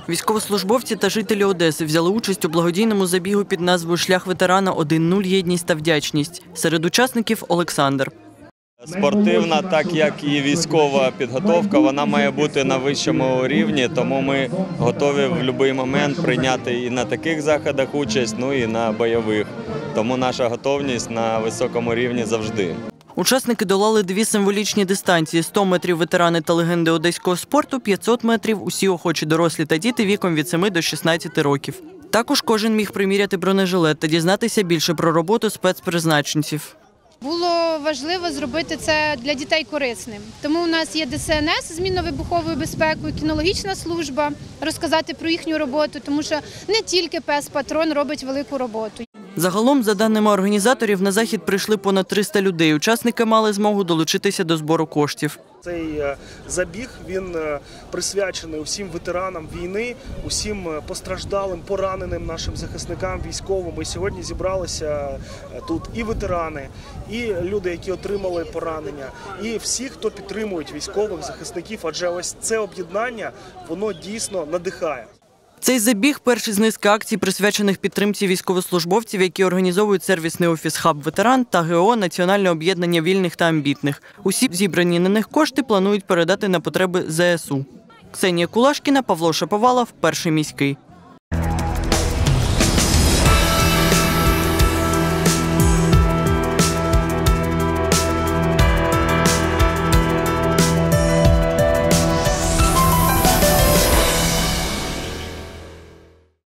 Військовослужбовці та жителі Одеси взяли участь у благодійному забігу під назвою «Шлях ветерана 1.0. Єдність та вдячність». Серед учасників – Олександр. Спортивна, так як і військова підготовка, вона має бути на вищому рівні, тому ми готові в будь-який момент прийняти і на таких заходах участь, і на бойових. Тому наша готовність на високому рівні завжди. Учасники долали дві символічні дистанції – 100 метрів ветерани та легенди одеського спорту, 500 метрів – усі охочі дорослі та діти віком від 7 до 16 років. Також кожен міг приміряти бронежилет та дізнатися більше про роботу спецпризначенців. Було важливо зробити це для дітей корисним. Тому у нас є ДСНС з мінно-вибуховою безпекою, кінологічна служба, розказати про їхню роботу, тому що не тільки пес-патрон робить велику роботу. Загалом, за даними організаторів, на захід прийшли понад 300 людей. Учасники мали змогу долучитися до збору коштів. Цей забіг, він присвячений усім ветеранам війни, усім постраждалим, пораненим нашим захисникам, військовим. І сьогодні зібралися тут і ветерани, і люди, які отримали поранення, і всі, хто підтримують військових захисників, адже ось це об'єднання, воно дійсно надихає. Цей забіг – перший з низки акцій, присвячених підтримці військовослужбовців, які організовують сервісний офіс «Хаб Ветеран» та ГО «Національне об'єднання вільних та амбітних». Усі зібрані на них кошти планують передати на потреби ЗСУ. Ксенія Кулашкіна, Павло Шаповалов, Перший міський.